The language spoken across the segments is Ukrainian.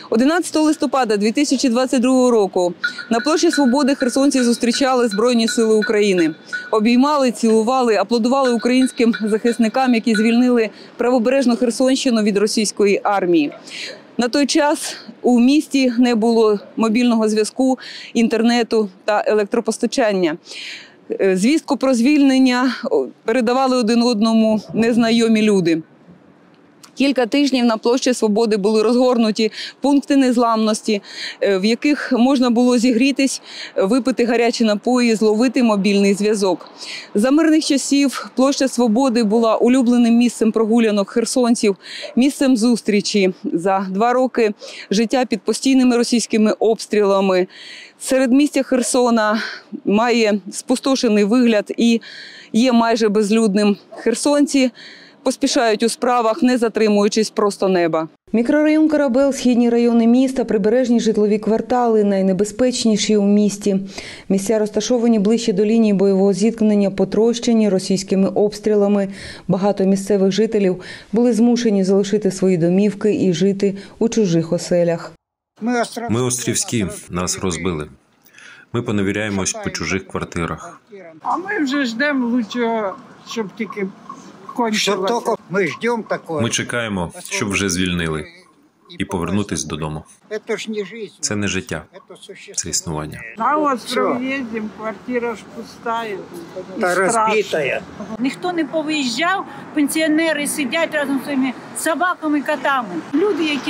11 листопада 2022 року на площі Свободи херсонці зустрічали Збройні сили України. Обіймали, цілували, аплодували українським захисникам, які звільнили правобережну Херсонщину від російської армії. На той час у місті не було мобільного зв'язку, інтернету та електропостачання. Звістку про звільнення передавали один одному незнайомі люди. Кілька тижнів на площі Свободи були розгорнуті пункти незламності, в яких можна було зігрітись, випити гарячі напої, зловити мобільний зв'язок. За мирних часів площа Свободи була улюбленим місцем прогулянок херсонців, місцем зустрічі. За 2 роки життя під постійними російськими обстрілами середмістя Херсона має спустошений вигляд і є майже безлюдним. Херсонці поспішають у справах, не затримуючись просто неба. Мікрорайон Корабел, східні райони міста, прибережні житлові квартали – найнебезпечніші у місті. Місця розташовані ближче до лінії бойового зіткнення, потрощені російськими обстрілами. Багато місцевих жителів були змушені залишити свої домівки і жити у чужих оселях. Ми острівські, нас розбили. Ми поневіряємось по чужих квартирах. А ми вже ждемо лучшого, щоб тільки кончилося. Ми чекаємо, щоб вже звільнили і повернутися додому. Це не життя, це існування. На остров їздимо, квартира ж пустає. Та розбита. Ніхто не повиїжджав, пенсіонери сидять разом з своїми собаками, котами. Люди, які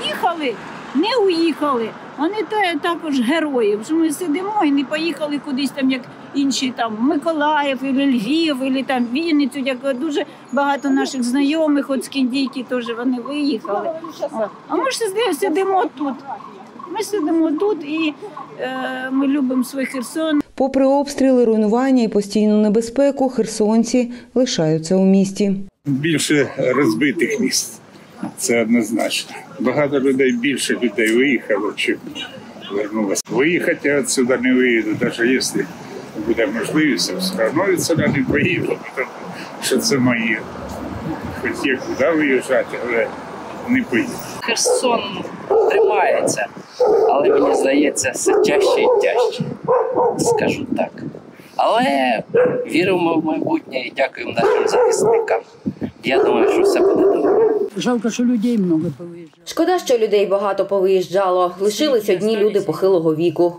не уїхали, вони також герої. Що ми сидимо і не поїхали кудись там, як інші там Миколаїв, Львів, там Вінницю, як дуже багато наших знайомих, от з Кіндійки теж вони виїхали. А ми ж сидимо тут. Ми сидимо тут і ми любимо свій Херсон. Попри обстріли, руйнування і постійну небезпеку, херсонці лишаються у місті. Більше розбитих міст. Це однозначно. Багато людей, більше людей виїхало, чим повернулося. Виїхати відсюди не виїду, навіть якщо буде можливість, все одно відсюди не поїду, тому що це моє. Хоч є куди виїжджати, але не поїду. Херсон тримається, але мені здається, все тяжче і тяжче, скажу так. Але віримо в майбутнє і дякуємо нашим захисникам. Я думаю, що все буде добре. Жалко, що людей багато повиїжджало. Шкода, що людей багато повиїжджало. Лишились одні люди похилого віку.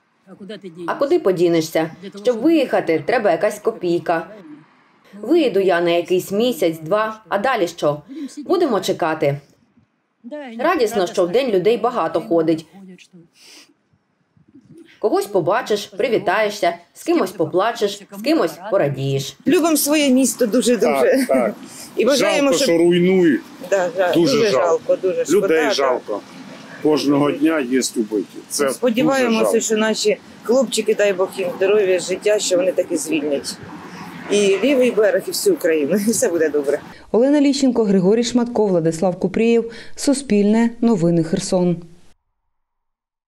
А куди подінешся? Щоб виїхати, треба якась копійка. Виїду я на якийсь місяць-два, а далі що? Будемо чекати. Радісно, що вдень людей багато ходить. Когось побачиш, привітаєшся, з кимось поплачеш, з кимось порадієш. Любимо своє місто дуже-дуже. Так. І бажаємо, жалко, що руйнують. Дуже жалко. Людей жалко. Кожного дня є убиті. Сподіваємося, що наші хлопчики, дай Бог їм здоров'я, життя, що вони таки звільнять. І лівий берег, і всю Україну. І все буде добре. Олена Ліщенко, Григорій Шматко, Владислав Купрієв. Суспільне. Новини Херсон.